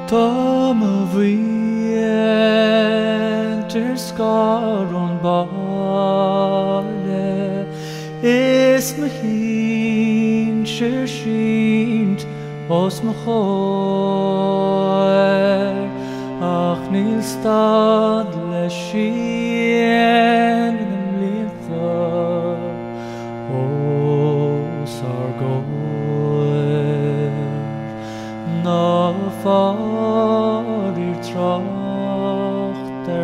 Tom winter scar on bale is me hin shint os me khoer ach nil stad le shien in litha os argoer na far tracht der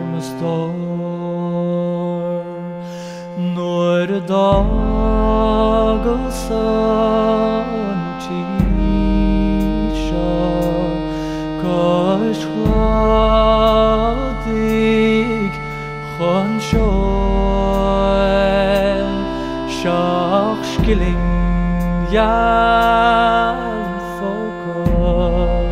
mestor nur dag og sun tisha kash khadig khan shoel shach skilling yan fokor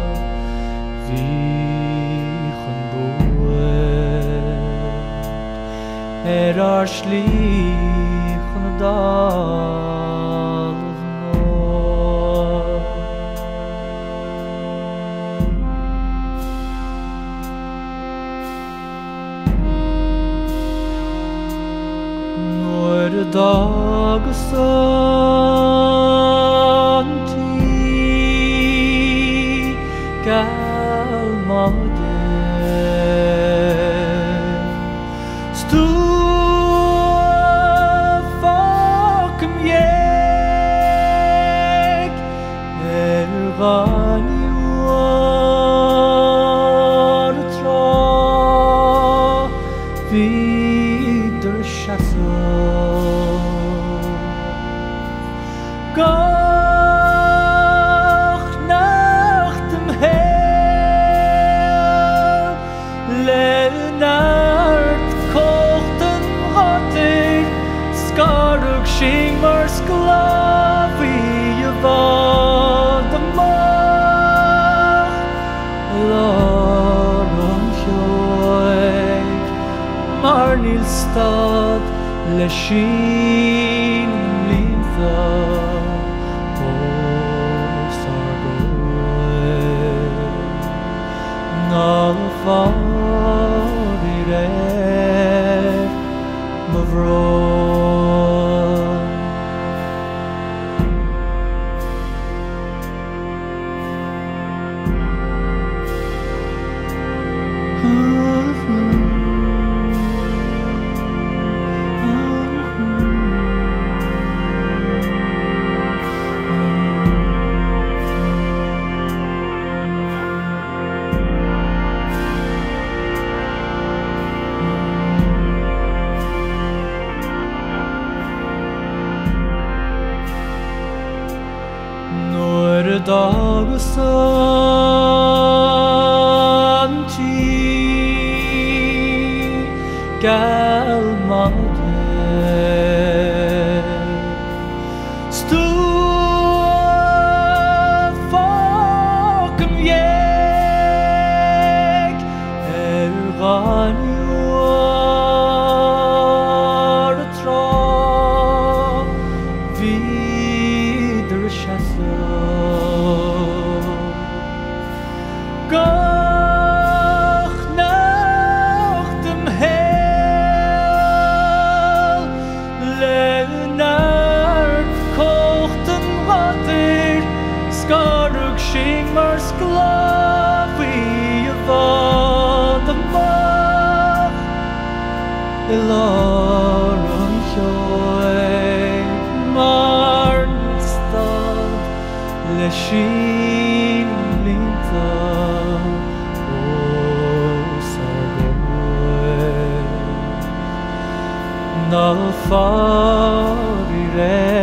shlich on the dal of nor the dag santi kalmade Lionáird kochten hatter skarug shingmar sklavi vad de mag larum hjoeg mar nil stad le shin lintha dag og santi galmade stor faken jeg ranjor tra videre kjæsse Gach nach dem Hell Lionáird kochten hatter skarug shingmar sklavi vad de mag larum hjoeg mar stad le shin lintha na far